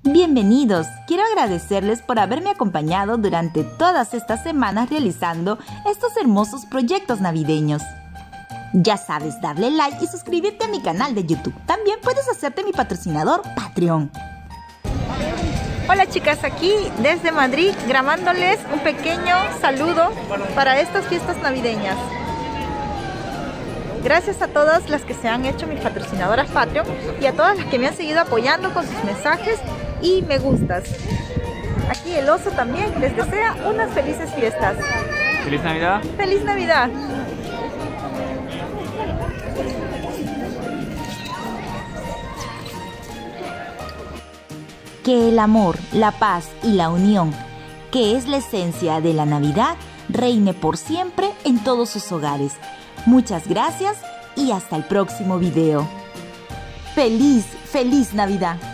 Bienvenidos, quiero agradecerles por haberme acompañado durante todas estas semanas realizando estos hermosos proyectos navideños. Ya sabes, darle like y suscribirte a mi canal de YouTube. También puedes hacerte mi patrocinador Patreon. Hola chicas, aquí desde Madrid grabándoles un pequeño saludo para estas fiestas navideñas. Gracias a todas las que se han hecho mis patrocinadoras Patreon y a todas las que me han seguido apoyando con sus mensajes y me gustas. Aquí el oso también les desea unas felices fiestas. ¡Feliz Navidad! ¡Feliz Navidad! Que el amor, la paz y la unión, que es la esencia de la Navidad, reine por siempre en todos sus hogares. Muchas gracias y hasta el próximo video. ¡Feliz Navidad!